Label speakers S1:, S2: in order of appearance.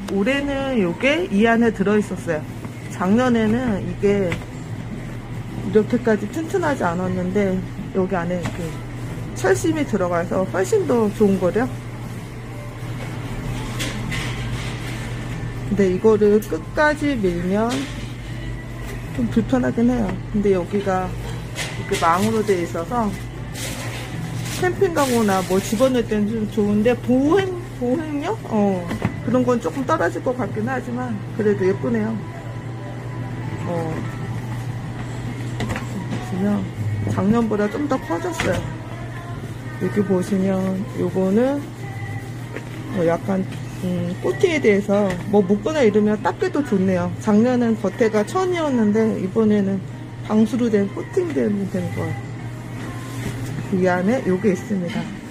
S1: 올해는 요게 이 안에 들어있었어요. 작년에는 이게 이렇게까지 튼튼하지 않았는데 여기 안에 그 철심이 들어가서 훨씬 더 좋은 거래요. 근데 이거를 끝까지 밀면 좀 불편하긴 해요. 근데 여기가 이렇게 망으로 되어 있어서 캠핑 가거나 뭐 집어넣을 때는 좀 좋은데 보행력? 그런 건 조금 떨어질 것 같긴 하지만 그래도 예쁘네요. 보시면 작년보다 좀 더 커졌어요. 여기 보시면 요거는 약간 코팅에 대해서 뭐 묶거나 이러면 닦기도 좋네요. 작년엔 겉에가 천이었는데 이번에는 방수로 된 코팅되는 거예요. 이 안에 요게 있습니다.